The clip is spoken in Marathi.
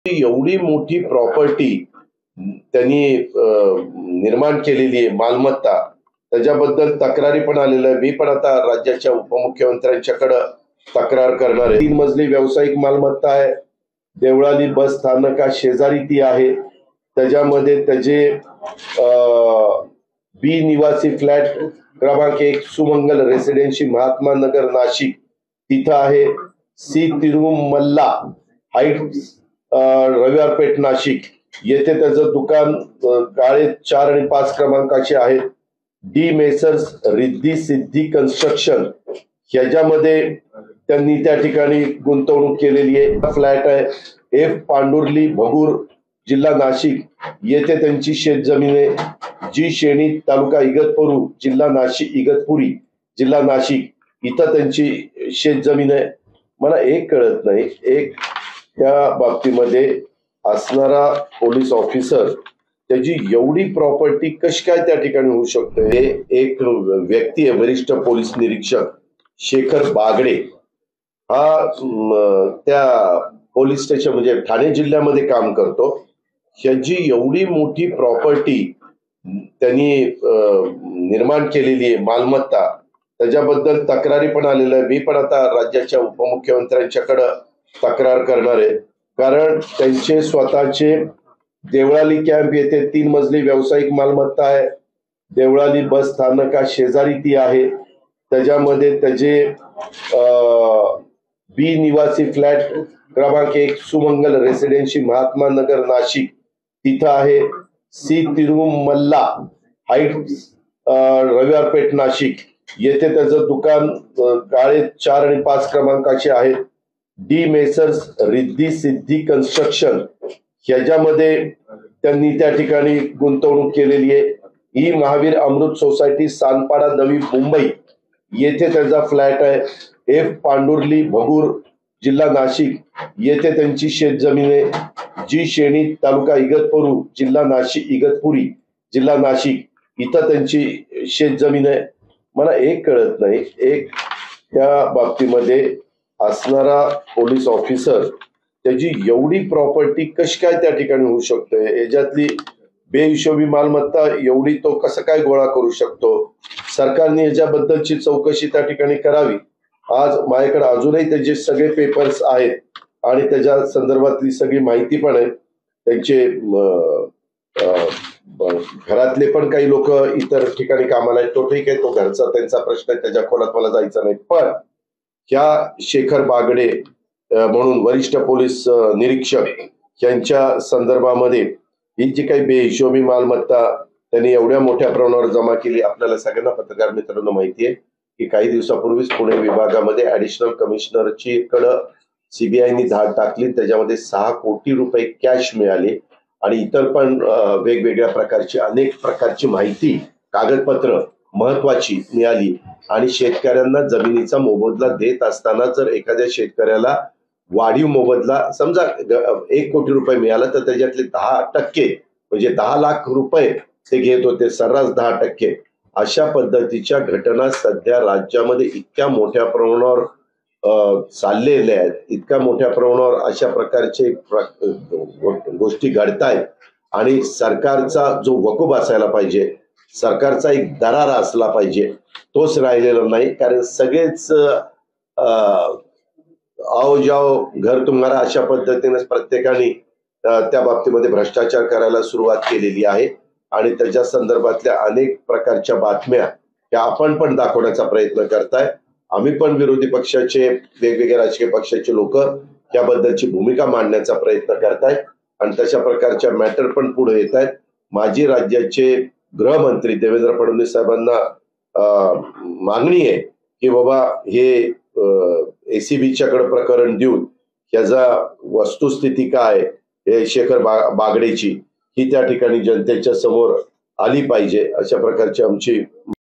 एवढी मोठी प्रॉपर्टी त्यांनी निर्माण केलेली आहे मालमत्ता, त्याच्याबद्दल तक्रारी पण आलेल्या आहे। मी पण आता राज्याच्या उपमुख्यमंत्र्यांच्याकडे तक्रार करणार आहे। 3 मजली व्यावसायिक मालमत्ता आहे, देवळाली बस स्थानका शेजारी ती आहे। त्याच्यामध्ये त्याचे बी निवासी फ्लॅट क्रमांक 1 सुमंगल रेसिडेन्सी महात्मा नगर नाशिक तिथं आहे। सी तिरुमल्ला हाइट्स रविवारपेठ नाशिक येथे त्याचं दुकान काळे 4 आणि 5 क्रमांकाचे आहे। D Messrs Riddhi Siddhi construction ह्याच्यामध्ये त्यांनी त्या ठिकाणी गुंतवणूक केलेली आहे। फ्लॅट आहे एफ पांडुर्ली भगूर जिल्हा नाशिक येथे त्यांची शेतजमीन आहे। जी शेणी तालुका इगतपुरी जिल्हा नाशिक इथं त्यांची शेतजमीन आहे। मला एक कळत नाही, एक त्या बाबतीमध्ये असणारा पोलीस ऑफिसर त्याची एवढी प्रॉपर्टी कशी काय त्या ठिकाणी होऊ शकते। हे एक व्यक्ती आहे, वरिष्ठ पोलीस निरीक्षक शेखर बागडे, हा त्या पोलीस स्टेशन म्हणजे ठाणे जिल्ह्यामध्ये काम करतो। ह्याची एवढी मोठी प्रॉपर्टी त्यांनी निर्माण केलेली आहे मालमत्ता, त्याच्याबद्दल तक्रारी पण आलेल्या आहे। मी पण आता राज्याच्या उपमुख्यमंत्र्यांच्याकडे तक्रार करणार आहे, कारण त्यांचे स्वतःचे देवळाली कॅम्प येथे 3 मजली व्यावसायिक मालमत्ता आहे। देवळाली बस स्थानका शेजारी ती आहे। त्याच्यामध्ये त्याचे बी निवासी फ्लॅट क्रमांक 1 सुमंगल रेसिडेन्सी महात्मा नगर नाशिक तिथं आहे। सी तिरुमल्ला हाइट्स रविवारपेठ नाशिक येथे त्याचं दुकान काळे 4 आणि 5 क्रमांकाचे आहे। D Messrs Riddhi Siddhi construction ह्याच्यामध्ये त्यांनी त्या ठिकाणी गुंतवणूक केलेली आहे। ही महावीर अमृत सोसायटी सानपाडा नवी मुंबई येथे त्याचा फ्लॅट आहे। एफ पांडुर्ली भगूर जिल्हा नाशिक येथे त्यांची शेतजमीन आहे। जी शेणी तालुका इगतपुरी जिल्हा नाशिक इथं त्यांची शेतजमीन आहे। मला एक कळत नाही, एक त्या बाबतीमध्ये असणारा पोलीस ऑफिसर त्याची एवढी प्रॉपर्टी कशी काय त्या ठिकाणी होऊ शकते। याच्यातली बेहिशोबी मालमत्ता एवढी तो कसं काय गोळा करू शकतो। सरकारने याच्याबद्दलची चौकशी त्या ठिकाणी करावी। आज माझ्याकडे अजूनही त्याचे सगळे पेपर्स आहेत आणि त्याच्या संदर्भातली सगळी माहिती पण आहे। त्यांचे घरातले पण काही लोक इतर ठिकाणी कामाला आहेत, तो ठीक आहे, तो घरचा त्यांचा प्रश्न आहे, त्याच्या खोलात मला जायचं नाही। पण ह्या शेखर बागडे म्हणून वरिष्ठ पोलीस निरीक्षक यांच्या संदर्भामध्ये ही जी काही बेहिशोबी मालमत्ता त्यांनी एवढ्या मोठ्या प्रमाणावर जमा केली, आपल्याला सगळ्यांना पत्रकार मित्रांनो माहिती आहे की काही दिवसापूर्वीच पुणे विभागामध्ये ऍडिशनल कमिशनरची कडे सीबीआयनी धाड टाकली, त्याच्यामध्ये 6 कोटी रुपये कॅश मिळाले आणि इतर पण वेगवेगळ्या प्रकारची अनेक प्रकारची माहिती कागदपत्र महत्वाची मिळाली। आणि शेतकऱ्यांना जमिनीचा मोबदला देत असताना जर एखाद्या शेतकऱ्याला वाढीव मोबदला समजा 1 कोटी रुपये मिळाला तर त्याच्यातले 10% म्हणजे 10 लाख रुपये ते घेत होते, सर्रास 10%। अशा पद्धतीच्या घटना सध्या राज्यामध्ये इतक्या मोठ्या प्रमाणावर चाललेल्या आहेत, इतक्या मोठ्या प्रमाणावर अशा प्रकारचे गोष्टी घडतायत आणि सरकारचा जो वकूफ असायला पाहिजे, सरकारचा एक दरारा असला पाहिजे, तोच राहिलेला नाही। कारण सगळेच आओ जाओ घर तुम्हारा अशा पद्धतीने प्रत्येकाने त्या बाबतीमध्ये भ्रष्टाचार करायला सुरुवात केलेली आहे आणि त्याच्या संदर्भातल्या अनेक प्रकारच्या बातम्या त्या आपण पण दाखवण्याचा प्रयत्न करताय। आम्ही पण विरोधी पक्षाचे वेगवेगळ्या राजकीय पक्षाचे लोक त्याबद्दलची भूमिका मांडण्याचा प्रयत्न करतायत आणि तशा प्रकारच्या मॅटर पण पुढे येत आहेत। माजी राज्याचे गृहमंत्री देवेंद्र फडणवीस साहेबांना मागणी आहे की बाबा हे एसीबीच्याकडे प्रकरण देऊन याचा वस्तुस्थिती काय हे शेखर बागडेची ही त्या ठिकाणी जनतेच्या समोर आली पाहिजे, अशा प्रकारची आमची